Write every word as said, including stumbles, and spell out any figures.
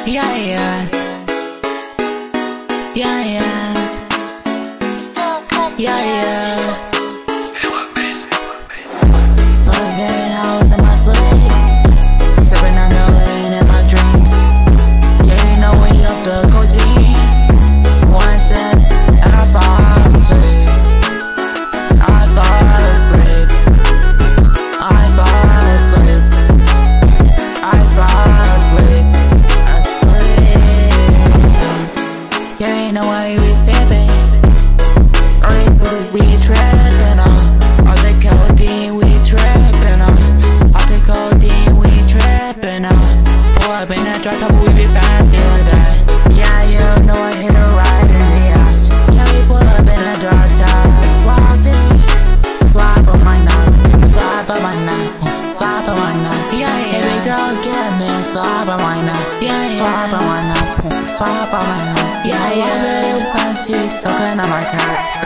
Yeah, yeah. Yeah, yeah. Yeah, yeah. Fucking hoes in my sleep, sipping on the lean in my dreams. Yeah, you know we up the codeine. One sip and I fall asleep. I fall asleep. I fall asleep. I fall asleep. Asleep. Yeah, you know why we sipping. All these bullets we trapping on. All the codeine we trapping on. All the codeine we trapping on. Pull up in that drop top, we be fancy like that. Yeah, you know I hit a ride in the ass. Yeah, we pull up in a drop top. Bossy, swap on my nut, swap on my nut, swap on my nut. Yeah, yeah. Baby girl, get me, swap on my nut. Yeah, yeah. Swap on my nut, swap on my nut. Yeah, yeah. Baby, she soaking on my cock.